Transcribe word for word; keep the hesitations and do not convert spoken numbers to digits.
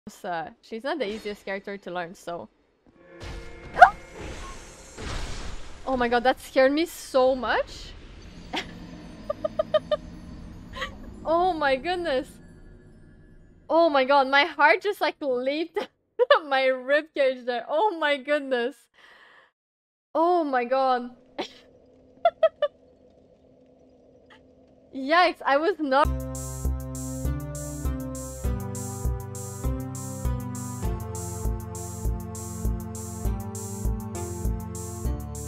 Uh, she's not the easiest character to learn, so... Oh my god, that scared me so much! Oh my goodness! Oh my god, my heart just like leaped my ribcage there. Oh my goodness! Oh my god. Yikes, I was not-